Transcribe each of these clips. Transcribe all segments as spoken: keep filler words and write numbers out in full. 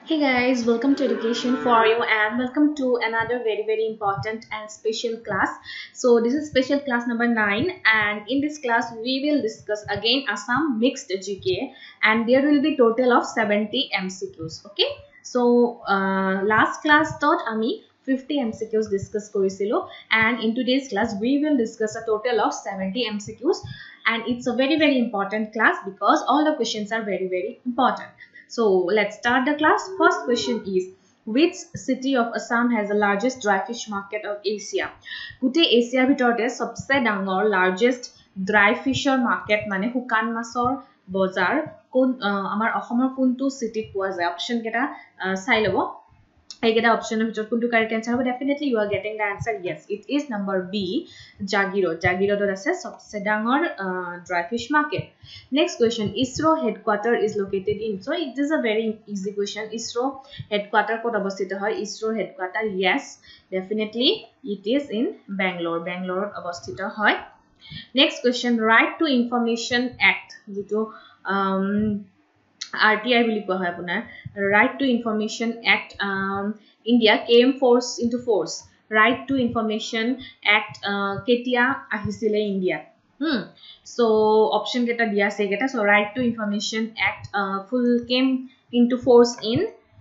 Hey guys, welcome to Education for You and welcome to another very very important and special class. So this is special class number nine, and in this class we will discuss again Assam mixed G K, and there will be total of seventy M C Qs. Okay, so uh, last class taught ami fifty M C Qs discuss korisilo, and in today's class we will discuss a total of seventy M C Qs, and it's a very very important class because all the questions are very very important. So let's start the class. First question is, which city of Assam has the largest dry fish market of Asia? Gute Asia bhitorte sabse dangor largest dry fisher market mane hukan masor bazar kon amar Assam kuntu city poa jay. Option keta sai lobo. I get an option of which correct answer, but definitely you are getting the answer. Yes, it is number B, Jagiro. Jagiro to assess Sedangor uh, dry fish market. Next question, ISRO headquarter is located in. So it is a very easy question. ISRO headquarter ko abostito hoy. ISRO headquarter, yes, definitely it is in Bangalore. Bangalore abostito hoy. Next question, Right to Information Act. Jito um R T I বুলি কোৱা হয় আপোনাৰ Right to Information Act um, India came force into force. Right to Information Act uh, কেতিয়া আহিছিলে India. Hmm. So option কেটা দিয়া আছে কেটা. So Right to Information Act uh, full came into force in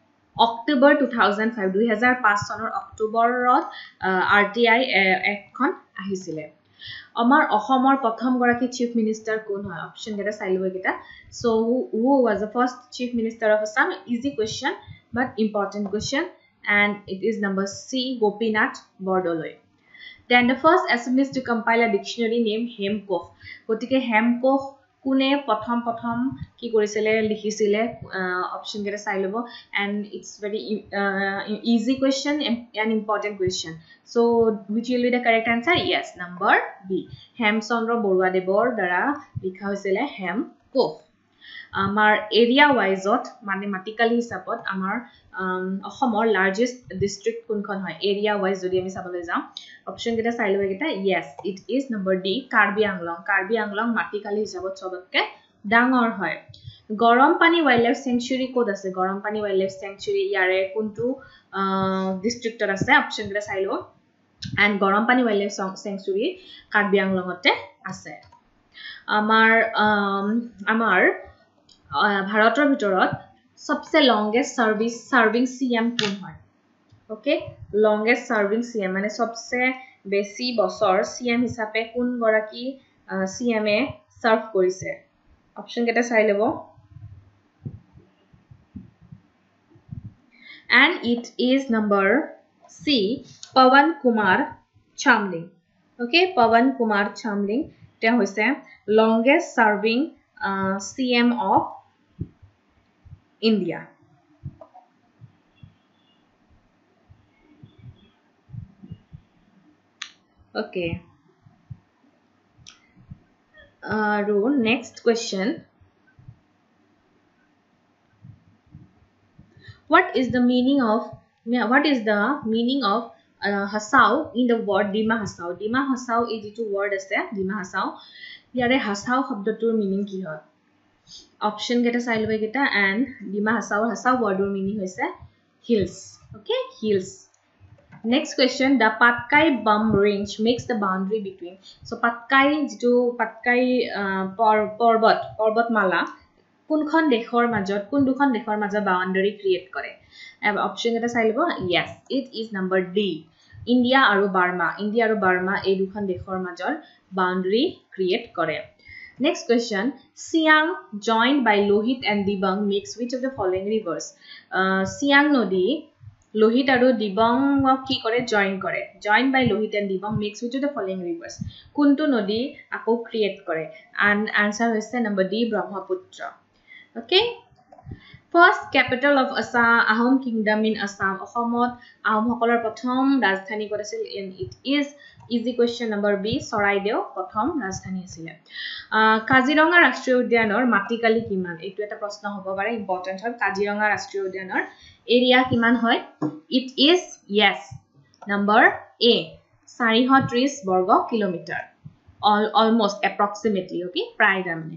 October two thousand five. two thousand five চনৰ অক্টোবৰত R T I Act খন আহিছিলে. Amar Ahomar Patham Goraki Chief Minister Kun option get a silver. So who was the first Chief Minister of Assam? Easy question but important question, and it is number C, Gopinath Bordoloi. Then the first assemblies to compile a dictionary named Hemkoh. Gotike Hemkoh Kune Patham Patham ki korisile likhisile option get a silver, and it's very uh, easy question and an important question. So which will be the correct answer? Yes, number B. Hemchandra Borwadebor dara likha hoisile Hemkoh. Amar area wise mathematically hisapot amar Assomor largest district kunkhon hoy area wise jodi ami sabole jam option geta sai lobe geta. Yes, it is number D, Karbi Anglong. Karbi Anglong mathematically hisapot sobokke dangor hoy. Gorom Pani Wildlife Sanctuary kod ase? Gorom Pani Wildlife Sanctuary yare kuntu district or ase? Option geta sai lobo, and Gorom Pani Wildlife Sanctuary Karbi Anglongote ase. Amar um, amar ভাৰতৰ ভিতৰত सबसे longest service serving C M কোন হয়? Okay, longest serving C M মানে सबसे বেছি বছৰ C M হিচাপে কোন গৰাকী C M এ সার্ভ কৰিছে? অপশন কেটা চাই লব, and it is number C, Pawan Kumar Chamling. Okay, Pawan Kumar Chamling তে হৈছে longest serving uh, C M of India. Okay. Uh, next question. What is the meaning of what is the meaning of uh, Hasao in the word Dima Hasao? Dima Hasao is the two word ase Dima Hasao. Yare Hasao শব্দটোৰ meaning কি হয়? Option geta sai lobe geta, and Dima Hasao Hasao word or meaning hoise hills. Okay, hills. Next question, the Patkai Bum Range makes the boundary between. So Patkai jitu Patkai uh, por porbat porbat mala kunkhon dekhor majot kun dukhon dekhor majot boundary create kore? Option geta sai lobo. Yes, it is number D, India aru Burma. India aru Burma ei dukhon dekhor major boundary create kore. Next question, Siang joined by Lohit and Dibang makes which of the following rivers? Uh, Siang Nodi Lohit aru Dibang ki kore join kore. Joined by Lohit and Dibang makes which of the following rivers? Kuntu Nodi ako create kore? And answer is number D, Brahmaputra. Okay. First capital of Assam Ahom Kingdom in Assam. Ahomot Ahom hokolor prothom rajdhani kod asil, and it is easy question number B, Saraideo prothom rajdhani asile. Kaziranga Rashtriya Udyanor matikali kiman? Etu eta proshno hobo pare, important hoy. Kaziranga Rashtriya Udyanor area kiman hoy? It is, yes, number A, four hundred thirty বর্গ kilometre, all almost approximately. Okay, প্রায় মানে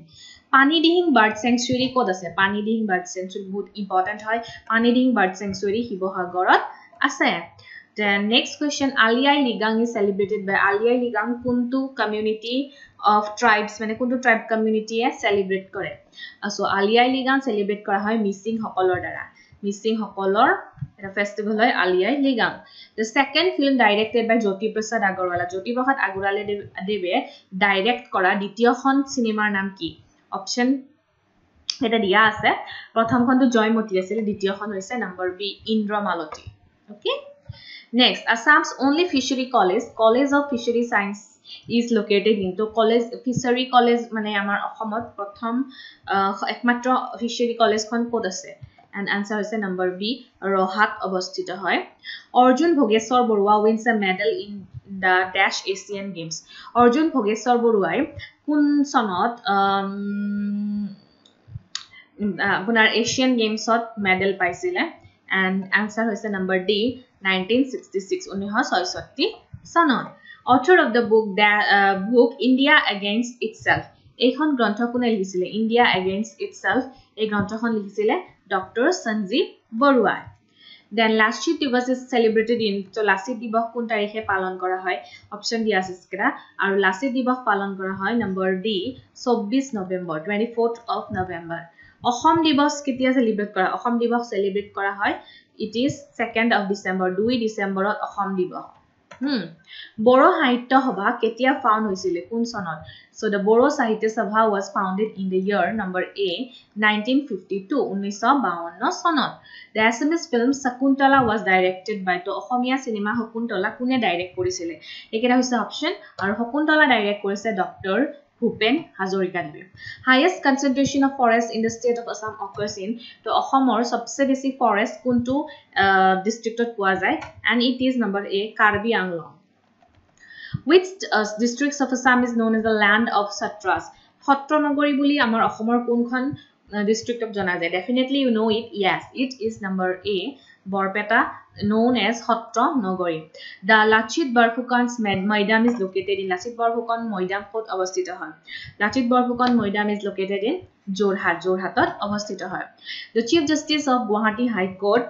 Panidihing bird sanctuary ক'ত আছে Panidihing bird sanctuary বহুত important হয় Panidihing bird sanctuary শিৱসাগৰত আছে then next question Ali Ai Ligang is celebrated by Ali Ai Ligang কোনটো community of tribes মানে কোনটো tribe community এ celebrate কৰে so Ali Ai Ligang celebrate কৰা হয় মিচিং সকলৰ দ্বাৰা মিচিং সকলৰ এটা ফেষ্টিভেল হয় Ali Ai Ligang the second film directed by Jyoti Prasad Agarwala Jyoti Prasad Agarwala দেৱে ডাইৰেক্ট কৰা দ্বিতীয়খন সিনেমাৰ নাম কি অপচন এটা দিয়া আছে প্ৰথমখনটো জয়মতী আছিল দ্বিতীয়খন হৈছে number B Indramalati okay next Assam's only fishery college college of fishery science is located in to college fishery college মানে আমাৰ অসমত প্ৰথম একমাত্ৰ fishery college খন ক'ত আছে and answer হৈছে number B Rohat অৱস্থিত হয় Arjun Bhogeshwar Barua wins a medal in the dash Asian games Arjun Bhogeshwar Baruai কোন সনত আপোনাৰ এছিয়ান গেমছত মেডেল পাইছিলে and answer হৈছে number D nineteen sixty-six nineteen sixty-six সনত author of the book the uh, book India Against Itself এইখন গ্ৰন্থ কোনে লিখিছিলে India Against Itself এই গ্ৰন্থখন লিখিছিলে Doctor Sanjeev Baruai then Lasit Divas is celebrated in so Lasit Divas কোন তাৰিখে পালন কৰা হয় অপচন দিয়া আছে স্ক্ৰা আৰু Lasit Divas পালন কৰা হয় number D twenty-four November twenty-fourth of November Assam দিবস কেতিয়া সেলিব্ৰেট কৰা অসম দিবস সেলিব্ৰেট কৰা হয় it is second of December two ডিসেম্বৰত Assam দিবস হুম বড়ো সাহিত্য সভা কেতিয়া ফাউন্ড হৈছিল কোন সনত so the Boro Sahitya Sabha was founded in the year number A nineteen fifty-two nineteen fifty-two সনত the Assamese film Sakuntala was directed by to Assamese cinema Shakuntala কোনে direct কৰিছিল একেটা হৈছে অপচন আৰু শকুন্তলা ডাইৰেক্ট কৰিছে doctor Bhupen Hazarika Devi. Highest concentration of forest in the state of Assam occurs in to Assamor सबसे बेसी forest kuntu uh, district পোৱা যায় and it is number A Karbi Anglong. Which uh, districts of Assam is known as the land of Satras? Sattranagari বুলি আমাৰ অসমৰ কোনখন district of জনা যায় definitely you know it yes it is number A Borpeta known as Sattranagari. The Lachit Barphukan's Maidam is located in Lachit Barphukan Maidam kot avasthito hoy. Lachit Barphukan Maidam is located in Jorhat Jorhatot avasthito hoy. The Chief Justice of Guwahati High Court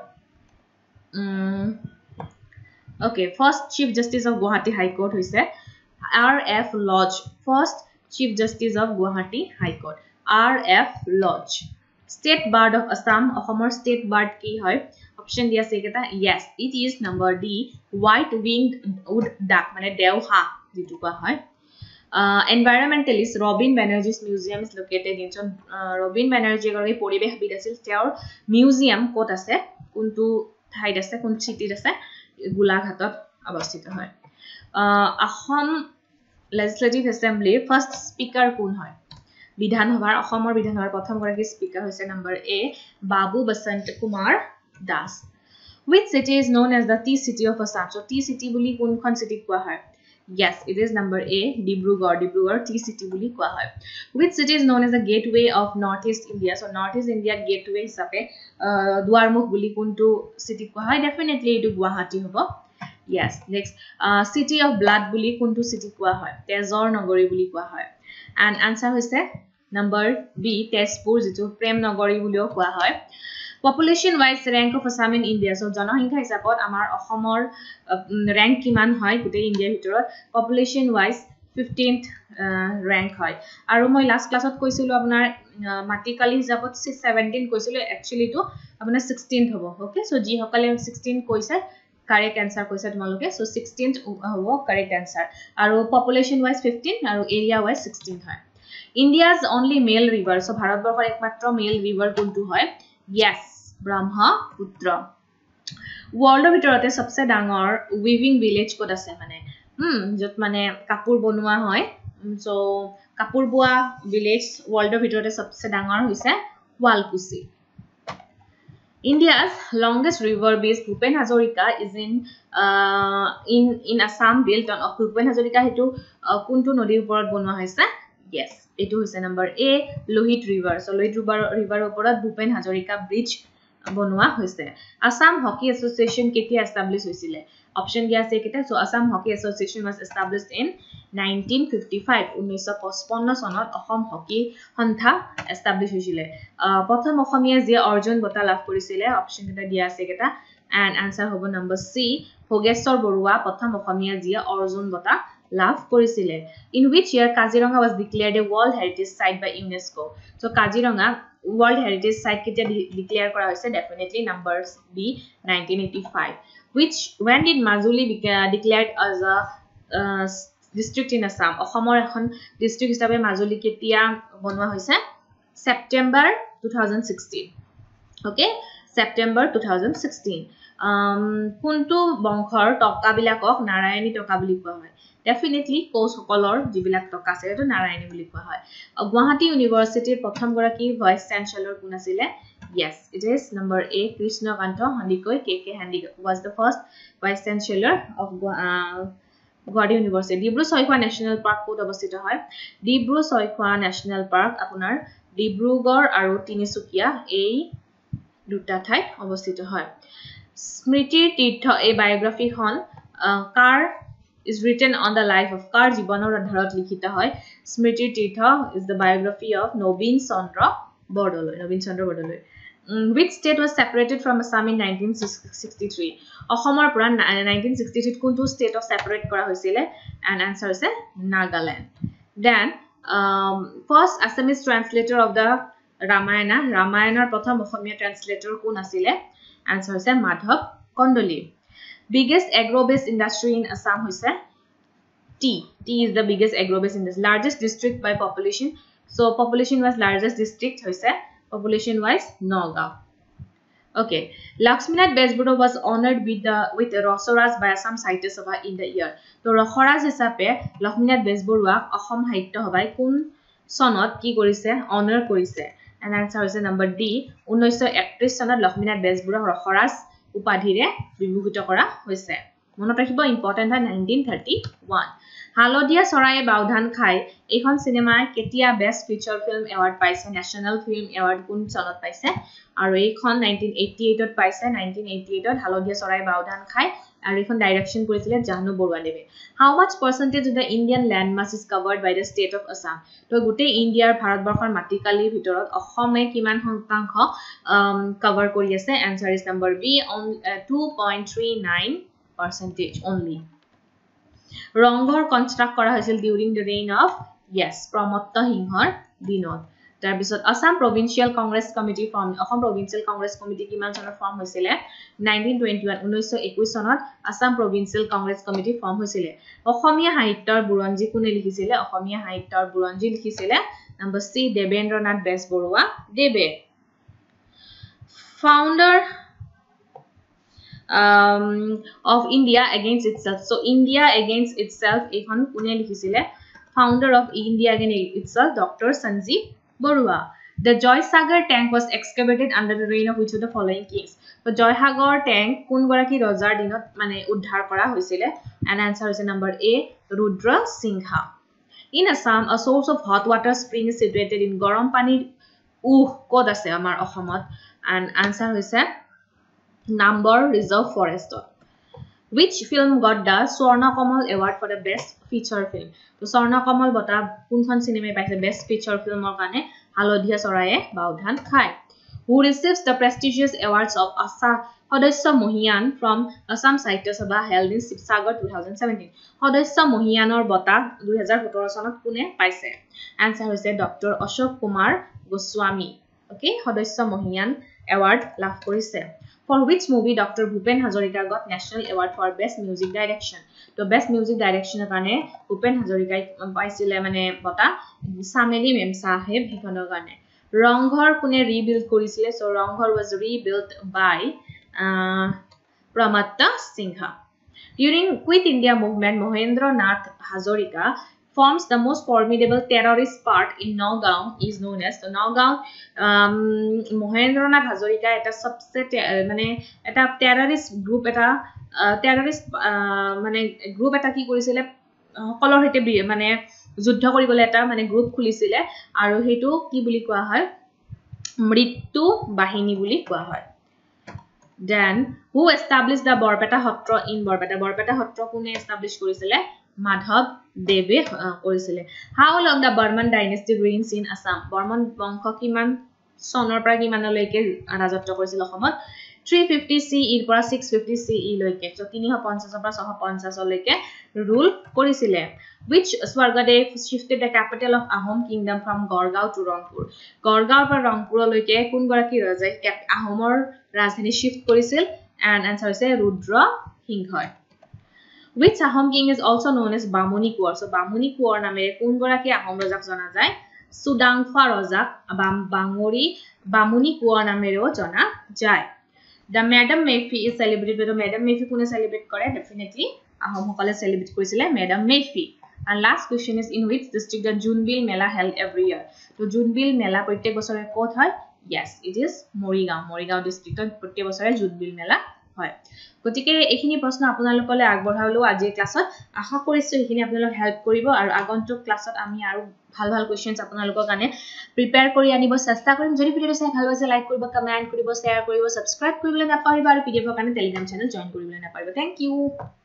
um, okay first Chief Justice of Guwahati High Court hoise R F Lodge first Chief Justice of Guwahati High Court R F Lodge. State Bird of Assam Assamor state bird ki hoy option dia se keta yes it is number D white winged wood duck mane dewha jitu ka hoy uh, environmentalist Robin Banerjee's museum is located in uh, Robin Banerjee gori poribesh bid asil teor museum kot ase kuntu thait ase kun city ase Golaghatot avasthito hoy uh, Assam Legislative Assembly first speaker kun hoy বিধানসভাৰ অসমৰ বিধানসভাৰ প্ৰথম গৰাকী speaker হৈছে number A Babu Basanta Kumar Das. Which city is known as the tea city of Assam? So tea city বুলি কোনখন city কোৱা হয়? Yes, it is number A Dibrugarh. Dibrugarh tea city বুলি কোৱা হয়. Which city is known as the gateway of Northeast India? So Northeast India gateway হিচাপে দুৱাৰমুখ বুলি কোনটো city কোৱা হয়? Definitely এইটো গুৱাহাটী হ'ব. Yes, next uh, city of blood বুলি কোনটো city কোৱা হয়? তেজৰ নগৰী বুলি কোৱা হয়. And answer হৈছে number B তেজপুৰ যিটো প্ৰেম নগৰী বুলিও কোৱা হয়. Population wise rank of Assam in India so জনসংখ্যা হিচাপত আমাৰ অসমৰ rank কিমান হয় গোটেই ইণ্ডিয়াৰ ভিতৰত population wise fifteenth uh, rank হয় আৰু মই লাষ্ট ক্লাছত কৈছিলো আপোনাৰ মাটিকালি হিচাপত seventeen কৈছিলো actually to আপোনাৰ sixteenth হ'ব okay so যি সকলে sixteen কৈছে correct answer কৈছে তোমালোকে so sixteenth হ'ব correct answer আৰু population wise fifteen আৰু area wise sixteen হয় India's only male river so ভাৰতবৰ্ষৰ একমাত্ৰ male river কোনটো হয় Yes Brahmaputra Worldৰ ভিতৰতে সবচে ডাঙৰ weaving village ক'ত আছে মানে হুম যত মানে কাপোৰ বনোৱা হয় so কাপোৰ বোৱা village worldৰ ভিতৰতে সবচে ডাঙৰ হৈছে Walkusi India's longest river base Bhupen Hazarika is in uh, in in Assam built on Bhupen Hazarika hetu কোনটো নদীৰ ওপৰত বনোৱা হৈছে Yes এটো হৈছে number A Lohit river so Lohit river river ওপৰত Bhupen Hazarika bridge বনোৱা হৈছে আসাম হকি এসোসিয়েশন কেতিয়া এস্টাবলিশ হৈছিলে অপশন দিয়া আছে কেটা so Assam hockey association was established in nineteen fifty-five nineteen fifty-five চনত অসম হকি সন্থা এস্টাবলিশ হৈছিলে প্ৰথম অসমীয়া যে অৰ্জুন বঁটা লাভ কৰিছিলে অপশন কেটা দিয়া আছে কেটা and answer হ'ব number C ভোগেশ্বৰ বৰুৱা প্ৰথম অসমীয়া যে অৰ্জুন বঁটা লাভ কৰিছিলে in which year Kaziranga was declared a world heritage site by UNESCO so Kaziranga world heritage site কেতিয়া declare কৰা হৈছে definitely number B nineteen eighty-five which when did Majuli be declared as a uh, district in Assam অসমৰ এখন district হিচাপে মাজুলী কেতিয়া বনোৱা হৈছে September twenty sixteen okay September twenty sixteen um কোনটো বংশৰ টকা বিলাকক নাৰায়ণী টকা বুলি কোৱা হয় definitely কোচ সকলৰ যিবিলাক টকা আছে এটো নাৰায়ণী বুলি কোৱা হয় গুৱাহাটী ইউনিভাৰ্সিটিৰ প্ৰথম গৰাকী ভাইস চ্যান্সেলৰ কোন আছিল yes it is number A Krishnakanta Handique K K Handique was the first vice chancellor of uh, Guwahati University Dibru Saikhowa national park কোত অৱস্থিত হয় ডিব্ৰু সৈখোৱা ন্যাশনাল পাৰ্ক আপোনাৰ ডিব্ৰুগড় আৰু তিনিচুকীয়া এই দুটা ঠাইত অৱস্থিত হয় স্মৃতিৰ তীৰ্থ এই বায়োগ্ৰাফিখন কাৰ is written on the life of কাৰ জীৱনৰ আধাৰত লিখিত হয় স্মৃতিৰ তীৰ্থ is the biography of Nabin Chandra Bordoloi Nabin Chandra Bordoloi which state was separated from Assam in nineteen sixty-three অসমৰ পৰা nineteen sixty-three কোনটো state of separate কৰা হৈছিল and answer is Nagaland then um, first Assamese translator of the Ramayana Ramayanar প্ৰথম অসমীয়া translator কোন আছিল answer is Madhav Kondoli biggest agro-based industry in Assam hoise tea tea is the biggest agro-based industry largest district by population so population was largest district hoise population wise Nagaon okay Lakshminath Bezbura was honored with the with Rosoras by Assam Sahitya Sabha in the year to Rosoras hisabe Lakshminath Bezbura Assam Sahitya Sabha কোন সনত কি কৰিছে honor কৰিছে and answer is number D nineteen thirty-one চনত Lakshminath Bezbura Rosoras উপাধিৰে বিভূষিত কৰা হৈছে মনত ৰাখিব ইম্পৰ্টেন্ট হয় nineteen thirty-one হালদিয়া চৰাই বাউধান খাই এইখন সিনেমাই কেতিয়া বেষ্ট ফিচাৰ ফিল্ম এৱাৰ্ড পাইছে ন্যাশনাল ফিল্ম এৱাৰ্ড কোন চনত পাইছে আৰু এইখন nineteen eighty-eight ত পাইছে nineteen eighty-eight ত হালদিয়া চৰাই বাউধান খাই আৰু এইখন ডাইৰেকচন কৰিছিলে জাহ্নু বৰুৱাদেৱে how much percentage of the Indian land mass is covered by the state of Assam তো গুটে ইন্ডিয়াৰ ভাৰতবৰ্ষৰ মাটিকালিৰ ভিতৰত অসমে কিমান শতাংশ কভাৰ কৰি আছে answer is number B on uh, two point three nine percentage only Rang Ghar construct কৰা হৈছিল during the reign of yes প্ৰমত্ত সিংহৰ দিনত তাৰ পিছত Assam provincial Congress committee form Assam provincial Congress committee কিমান চনত ফৰ্ম হৈছিল nineteen twenty-one nineteen twenty-one চনত Assam provincial Congress committee form হৈছিল অসমীয়া সাহিত্যৰ বুৰঞ্জী কোনে লিখিছিল অসমীয়া সাহিত্যৰ বুৰঞ্জী লিখিছিল নম্বৰ সি দেবেন্দ্ৰনাথ বেজবৰুৱা দেৱে founder um of India against itself so India against itself এখন কোনে লিখিছিলে founder of India against itself Doctor Sanjeev Barua the Joysagar tank was excavated under the reign of which of the following kings so Joysagar tank কোন গৰাকী ৰজাৰ দিনত মানে উদ্ধাৰ কৰা হৈছিল and answer is number A Rudra Singha in Assam a source of hot water spring is situated in গৰম পানীৰ উহ ক'ত আছে আমাৰ অসমত and answer is number reserve forest which film got the Swarna Kamal award for the best feature film to Swarna Kamal bata kunkhon cinema paise best feature film or kane Halodhiya Soraye Baudhan Khai who receives the prestigious awards of Asa Hodasya Mohiyan from Assam Sahitya Sabha held in Sibsagar twenty seventeen Hodasya Mohiyanor bata twenty seventeen sonot kune paise answer is Doctor Ashok Kumar Goswami okay Hodasya Mohiyan award লাভ কৰিছে for which movie Doctor Bhupen Hazarika got national award for best music direction to best music direction কাৰণে Bhupen Hazarika পাইছিলে মানে বটা সামেলি ma'am সাহেব হিখনৰ কাৰণে ৰংঘৰ কোনে rebuild কৰিছিলে so Rang Ghar was rebuilt by uh, Pramatta Singha during Quit India movement Mohendra Nath Hazarika forms the most formidable terrorist part in Nagaon is known as so Nagaon um, Mohendranath Hazarika eta sabse mane eta terrorist group eta uh, terrorist uh, mane group eta ki korisile সকলৰ হেতে মানে যুদ্ধ কৰিবলৈ এটা মানে group খুলিছিলে আৰু হেতু কি বুলি কোৱা হয় মৃত্যু বাহিনী বুলি কোৱা হয় Then who established the Borpeta Hotra in Borpeta? Borpeta Hotra kune establish korisile? Madhav Deve korisile. How long the Burman dynasty reigns in Assam? Burman bongkho kiman sonor pra kimanoleke rajotto korisile Assam? three fifty C E পৰা six fifty C E লৈকে so three fifty পৰা six fifty লৈকে rule কৰিছিলে which Swargadev shifted the capital of Ahom kingdom from Gorgaon to Rangpur Gorgaon পৰা Rangpur লৈকে কোন গৰাকী ৰজাই আহোমৰ ৰাজধানী shift কৰিছিল and answer is Rudra Singha which Ahom king is also known as Bamuni Kuwar so Bamuni Kuwar নামেৰে কোন গৰাকী আহোম ৰজাক জনা যায় Sudangfa ৰজাক Bangori Bamuni Kuwar নামেৰেও জনা যায় The Madam Mayfi is celebrated. The Madam Mayfi kune celebrate kore definitely. Ahom hokale celebrate korisile Madam Mayfi. And last question is in which district the Junbil Mela held every year? So Junbil Mela prottek bosore kot hoy? Yes, it is Morigaon. Morigaon district prottek bosore Junbil Mela hoy. গতিকে এইখিনি প্ৰশ্ন আপোনালোকলৈ আগবঢ়ালো আজিৰ ক্লাছত আশা কৰিছো এইখিনি আপোনালোক help কৰিব আৰু আগন্তুক ক্লাছত আমি আৰু ভাল ভাল কোৱেশ্চনছ আপোনালোকৰ কাৰণে প্ৰিপেয়াৰ কৰি আনিব চেষ্টা কৰিম যদি ভিডিওটো চাই ভাল হৈছে লাইক কৰিব কমেন্ট কৰিব শেয়াৰ কৰিব সাবস্ক্ৰাইব কৰিবলৈ নাপাহৰিব আৰু পিডিএফৰ কাৰণে টেলিগ্ৰাম চেনেল জয়েন কৰিবলৈ নাপাহৰিব থ্যাংক ইউ